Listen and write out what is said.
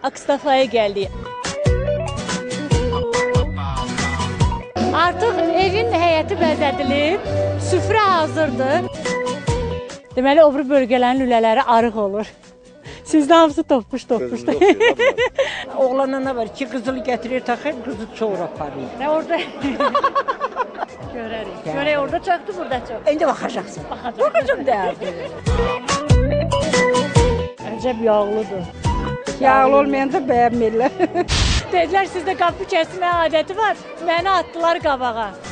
Akstafaya gəldik. Artıq evin həyəti bəzədilib, süfrə hazırdır. Deməli, o biri bölgələrin lülələri arıq olur. Sizdə hamısı topmuş. Oğlana nə var ki, qızılı gətirir, taxır, qızı sonra aparır. Nə orada? Görərik. Görək, orada çoxdur, burada çox. İndi baxacaqsın. Baxacaq dərdi. Əcəb yağlıdır. Yağlı olmayanda bəyənmirlər. Dedilər, sizdə qapı kəsmə adəti var, məni atdılar qabağa.